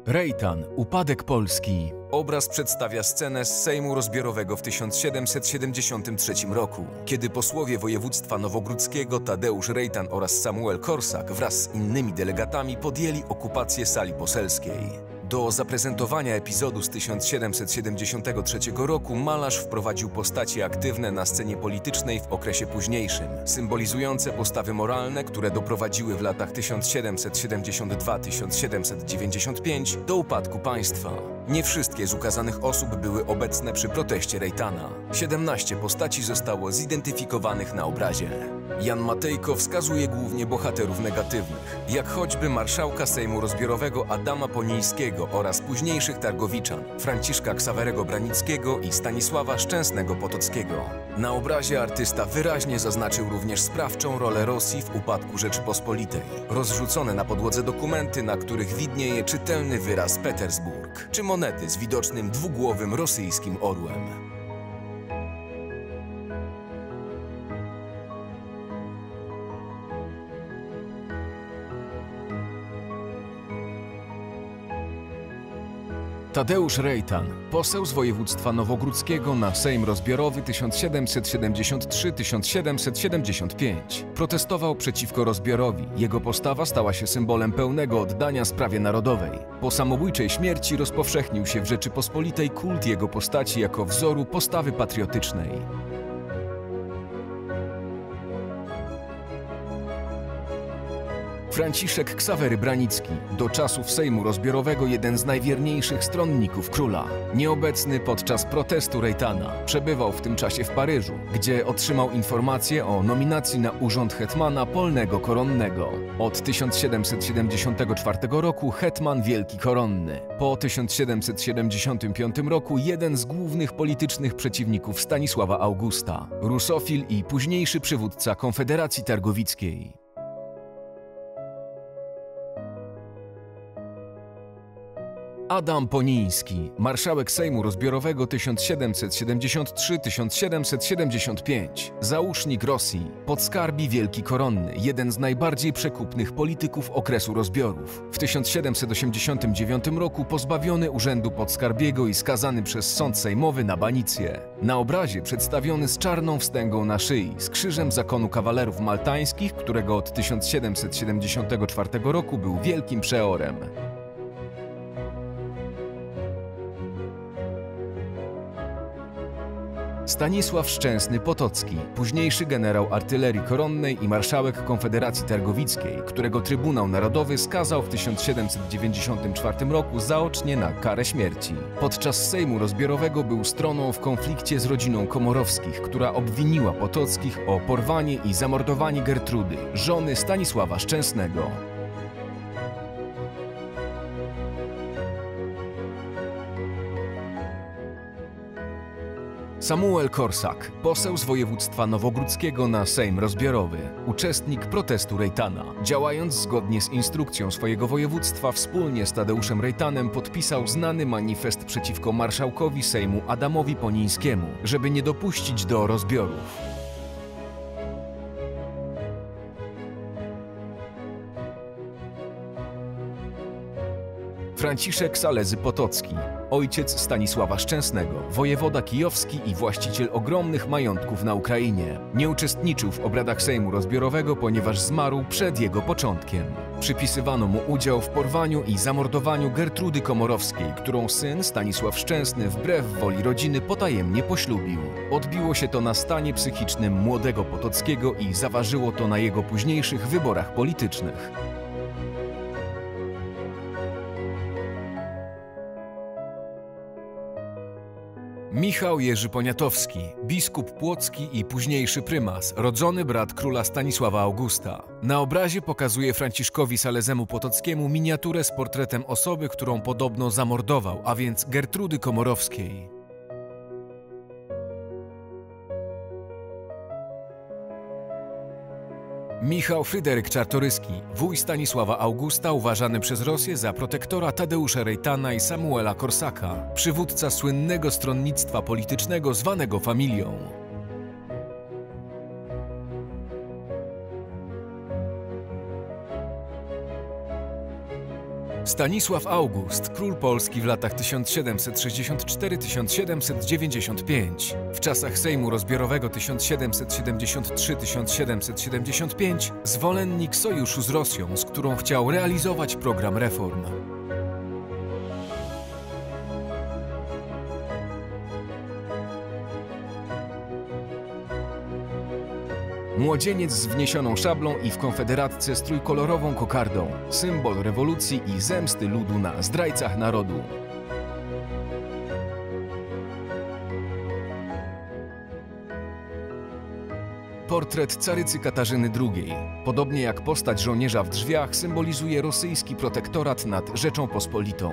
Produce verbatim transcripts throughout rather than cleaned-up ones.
Rejtan. Upadek Polski. Obraz przedstawia scenę z Sejmu Rozbiorowego w tysiąc siedemset siedemdziesiątym trzecim roku, kiedy posłowie województwa nowogródzkiego Tadeusz Rejtan oraz Samuel Korsak wraz z innymi delegatami podjęli okupację sali poselskiej. Do zaprezentowania epizodu z tysiąc siedemset siedemdziesiątego trzeciego roku malarz wprowadził postacie aktywne na scenie politycznej w okresie późniejszym, symbolizujące postawy moralne, które doprowadziły w latach tysiąc siedemset siedemdziesiąt dwa do tysiąc siedemset dziewięćdziesiąt pięć do upadku państwa. Nie wszystkie z ukazanych osób były obecne przy proteście Rejtana. siedemnaście postaci zostało zidentyfikowanych na obrazie. Jan Matejko wskazuje głównie bohaterów negatywnych, jak choćby marszałka Sejmu Rozbiorowego Adama Ponińskiego oraz późniejszych targowiczan Franciszka Ksawerego Branickiego i Stanisława Szczęsnego Potockiego. Na obrazie artysta wyraźnie zaznaczył również sprawczą rolę Rosji w upadku Rzeczypospolitej. Rozrzucone na podłodze dokumenty, na których widnieje czytelny wyraz Petersburg, czy monety z widocznym dwugłowym rosyjskim orłem. Tadeusz Rejtan, poseł z województwa nowogródzkiego na Sejm Rozbiorowy tysiąc siedemset siedemdziesiąt trzy do tysiąc siedemset siedemdziesiąt pięć. Protestował przeciwko rozbiorowi. Jego postawa stała się symbolem pełnego oddania sprawie narodowej. Po samobójczej śmierci rozpowszechnił się w Rzeczypospolitej kult jego postaci jako wzoru postawy patriotycznej. Franciszek Ksawery Branicki, do czasów Sejmu Rozbiorowego jeden z najwierniejszych stronników króla. Nieobecny podczas protestu Rejtana, przebywał w tym czasie w Paryżu, gdzie otrzymał informację o nominacji na urząd hetmana polnego koronnego. Od tysiąc siedemset siedemdziesiątego czwartego roku hetman wielki koronny. Po tysiąc siedemset siedemdziesiątym piątym roku jeden z głównych politycznych przeciwników Stanisława Augusta, rusofil i późniejszy przywódca Konfederacji Targowickiej. Adam Poniński, marszałek Sejmu Rozbiorowego tysiąc siedemset siedemdziesiąt trzy do tysiąc siedemset siedemdziesiąt pięć, załóżnik Rosji, podskarbi wielki koronny, jeden z najbardziej przekupnych polityków okresu rozbiorów. W tysiąc siedemset osiemdziesiątym dziewiątym roku pozbawiony urzędu podskarbiego i skazany przez sąd sejmowy na banicję. Na obrazie przedstawiony z czarną wstęgą na szyi, z krzyżem zakonu kawalerów maltańskich, którego od tysiąc siedemset siedemdziesiątego czwartego roku był wielkim przeorem. Stanisław Szczęsny Potocki, późniejszy generał artylerii koronnej i marszałek Konfederacji Targowickiej, którego Trybunał Narodowy skazał w tysiąc siedemset dziewięćdziesiątym czwartym roku zaocznie na karę śmierci. Podczas Sejmu Rozbiorowego był stroną w konflikcie z rodziną Komorowskich, która obwiniła Potockich o porwanie i zamordowanie Gertrudy, żony Stanisława Szczęsnego. Samuel Korsak, poseł z województwa nowogródzkiego na Sejm Rozbiorowy, uczestnik protestu Rejtana. Działając zgodnie z instrukcją swojego województwa, wspólnie z Tadeuszem Rejtanem podpisał znany manifest przeciwko marszałkowi Sejmu Adamowi Ponińskiemu, żeby nie dopuścić do rozbiorów. Franciszek Salezy Potocki, ojciec Stanisława Szczęsnego, wojewoda kijowski i właściciel ogromnych majątków na Ukrainie. Nie uczestniczył w obradach Sejmu Rozbiorowego, ponieważ zmarł przed jego początkiem. Przypisywano mu udział w porwaniu i zamordowaniu Gertrudy Komorowskiej, którą syn Stanisław Szczęsny wbrew woli rodziny potajemnie poślubił. Odbiło się to na stanie psychicznym młodego Potockiego i zaważyło to na jego późniejszych wyborach politycznych. Michał Jerzy Poniatowski, biskup płocki i późniejszy prymas, rodzony brat króla Stanisława Augusta. Na obrazie pokazuje Franciszkowi Salezemu Potockiemu miniaturę z portretem osoby, którą podobno zamordował, a więc Gertrudy Komorowskiej. Michał Fryderyk Czartoryski, wuj Stanisława Augusta, uważany przez Rosję za protektora Tadeusza Rejtana i Samuela Korsaka, przywódca słynnego stronnictwa politycznego zwanego familią. Stanisław August, król Polski w latach tysiąc siedemset sześćdziesiąt cztery do tysiąc siedemset dziewięćdziesiąt pięć. W czasach Sejmu Rozbiorowego tysiąc siedemset siedemdziesiąt trzy do tysiąc siedemset siedemdziesiąt pięć zwolennik sojuszu z Rosją, z którą chciał realizować program reform. Młodzieniec z wniesioną szablą i w konfederatce z trójkolorową kokardą. Symbol rewolucji i zemsty ludu na zdrajcach narodu. Portret carycy Katarzyny drugiej. Podobnie jak postać żołnierza w drzwiach, symbolizuje rosyjski protektorat nad Rzeczą Pospolitą.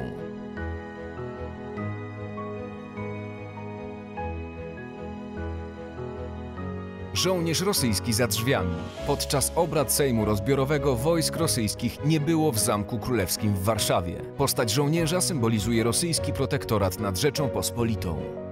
Żołnierz rosyjski za drzwiami. Podczas obrad Sejmu Rozbiorowego wojsk rosyjskich nie było w Zamku Królewskim w Warszawie. Postać żołnierza symbolizuje rosyjski protektorat nad Rzeczą Pospolitą.